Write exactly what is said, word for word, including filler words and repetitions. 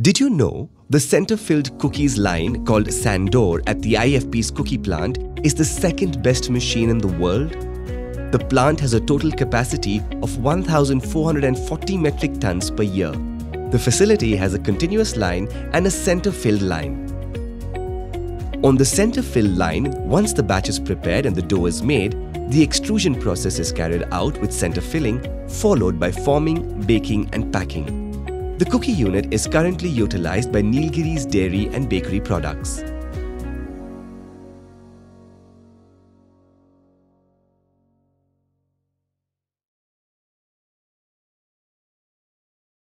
Did you know the center-filled cookies line called Sandor at the I F B's cookie plant is the second best machine in the world? The plant has a total capacity of one thousand four hundred forty metric tons per year. The facility has a continuous line and a center-filled line. On the center-filled line, once the batch is prepared and the dough is made, the extrusion process is carried out with center filling, followed by forming, baking and packing. The cookie unit is currently utilized by Nilgiri's dairy and bakery products.